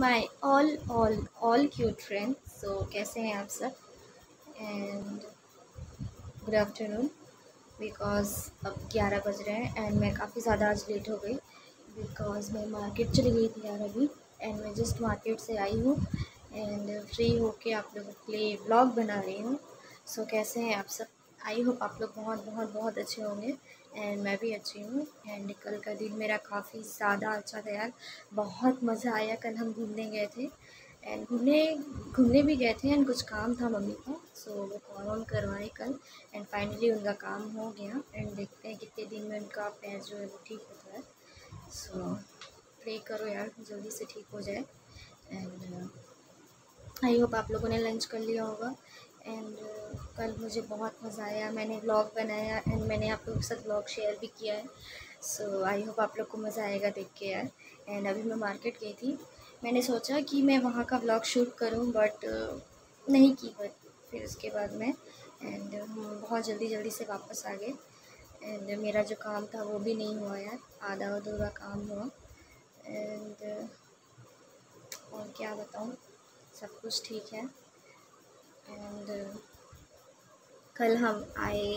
My all cute friends. So कैसे हैं आप सब? And good afternoon. बिकॉज़ अब 11 बज रहे हैं एंड मैं काफ़ी ज़्यादा आज लेट हो गई बिकॉज़ मैं मार्केट चली गई थी यार अभी। एंड मैं जस्ट मार्केट से आई हूँ एंड फ्री होके आप लोगों के लिए व्लॉग बना रही हूँ। सो कैसे हैं आप सब? आई होप आप लोग बहुत बहुत बहुत अच्छे होंगे एंड मैं भी अच्छी हूँ। एंड कल का दिन मेरा काफ़ी ज़्यादा अच्छा था यार, बहुत मज़ा आया। कल हम घूमने गए थे एंड घूमने भी गए थे एंड कुछ काम था मम्मी का, सो वो काम हम करवाए कल एंड फाइनली उनका काम हो गया। एंड देखते हैं कितने दिन में उनका पैर जो है वो ठीक होता है। सो प्रे करो यार जल्दी से ठीक हो जाए। एंड आई होप आप लोगों ने लंच कर लिया होगा। एंड कल मुझे बहुत मज़ा आया, मैंने व्लॉग बनाया एंड मैंने आप लोगों के साथ व्लॉग शेयर भी किया है। सो आई होप आप लोग को मज़ा आएगा देख के यार। एंड अभी मैं मार्केट गई थी, मैंने सोचा कि मैं वहाँ का व्लॉग शूट करूँ बट नहीं की। बट फिर उसके बाद में एंड हम बहुत जल्दी से वापस आ गए एंड मेरा जो काम था वो भी नहीं हुआ यार, आधा अधूरा काम हुआ। एंड और क्या बताऊँ, सब कुछ ठीक है। एंड कल हम आए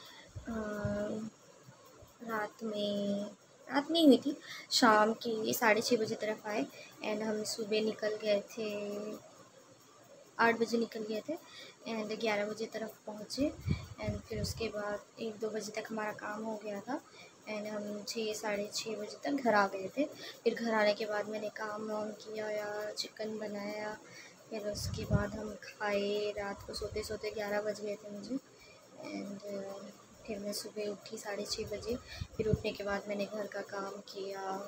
रात नहीं हुई थी, शाम की 6:30 बजे तरफ आए एंड हम सुबह निकल गए थे, 8 बजे निकल गए थे एंड 11 बजे तरफ पहुँचे। एंड फिर उसके बाद 1-2 बजे तक हमारा काम हो गया था एंड हम 6-6:30 बजे तक घर आ गए थे। फिर घर आने के बाद मैंने काम वाम किया यार, चिकन बनाया, फिर उसके बाद हम खाए। रात को सोते सोते 11 बज गए थे मुझे। एंड फिर मैं सुबह उठी 6:30 बजे। फिर उठने के बाद मैंने घर का काम किया,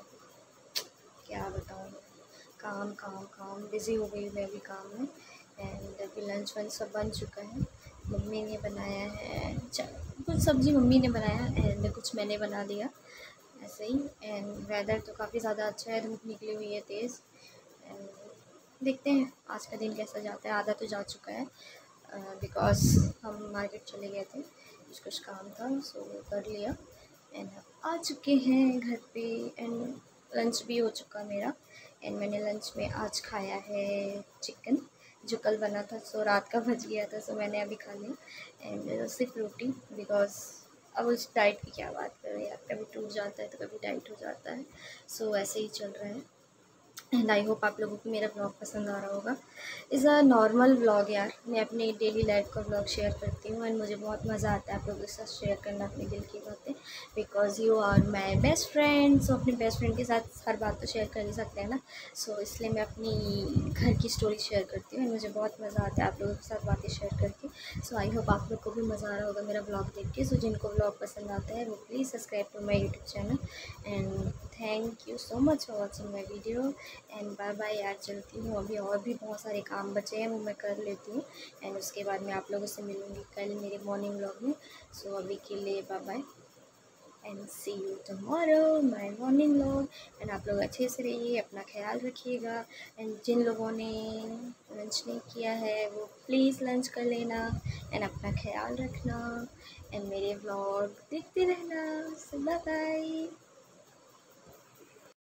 क्या बताऊँ, काम काम काम बिज़ी हो गई मैं अभी काम में। एंड अभी लंच वंच सब बन चुका है, मम्मी ने बनाया है, कुछ सब्ज़ी मम्मी ने बनाया एंड कुछ मैंने बना दिया ऐसे ही। एंड वेदर तो काफ़ी ज़्यादा अच्छा है, धूप निकली हुई है तेज़। एंड देखते हैं आज का दिन कैसा जाता है। आधा तो जा चुका है बिकॉज़ हम मार्केट चले गए थे, कुछ काम था सो कर लिया एंड आ चुके हैं घर पे। एंड लंच भी हो चुका मेरा एंड मैंने लंच में आज खाया है चिकन, जो कल बना था सो रात का बच गया था, सो मैंने अभी खा लिया। एंड सिर्फ रोटी बिकॉज़ अब उस डाइट की क्या बात करें यार, कभी टूट जाता है तो कभी डाइट हो जाता है। सो ऐसे ही चल रहा है एंड आई होप आप लोगों को मेरा ब्लॉग पसंद आ रहा होगा। इज़ अ नॉर्मल ब्लॉग यार, मैं अपनी डेली लाइफ का ब्लॉग शेयर करती हूँ एंड मुझे बहुत मज़ा आता है आप लोगों के साथ शेयर करना अपने दिल की बातें, because you are my best friend. So अपने बेस्ट फ्रेंड के साथ हर बात तो शेयर कर ही सकते हैं ना, सो इसलिए मैं अपनी घर की स्टोरी शेयर करती हूँ एंड मुझे बहुत मज़ा आता है आप लोगों के साथ बातें शेयर करके। सो आई होप आप लोग को भी मज़ा आ रहा होगा मेरा ब्लॉग देख के। सो जिनको ब्लॉग पसंद आता है वो please subscribe to my YouTube channel and thank you so much for watching my video. And bye bye यार, चलती हूँ अभी, और भी बहुत सारे काम बचे हैं वो मैं कर लेती हूँ एंड उसके बाद मैं आप लोगों से मिलूँगी कल मेरे मॉर्निंग व्लॉग में। सो अभी के लिए bye bye and see you tomorrow my morning vlog. And आप लोग अच्छे से रहिए, अपना ख्याल रखिएगा एंड जिन लोगों ने लंच नहीं किया है वो प्लीज़ लंच कर लेना एंड अपना ख्याल रखना एंड मेरे व्लॉग देखते रहना। So bye bye.